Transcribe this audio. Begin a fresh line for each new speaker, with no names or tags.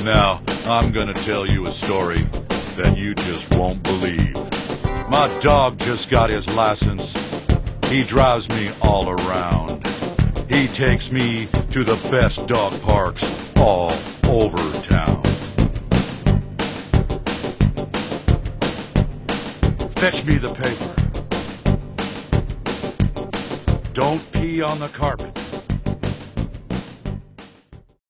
Now, I'm gonna tell you a story that you just won't believe. My dog just got his license. He drives me all around. He takes me to the best dog parks all over town. Fetch me the paper. Don't pee on the carpet.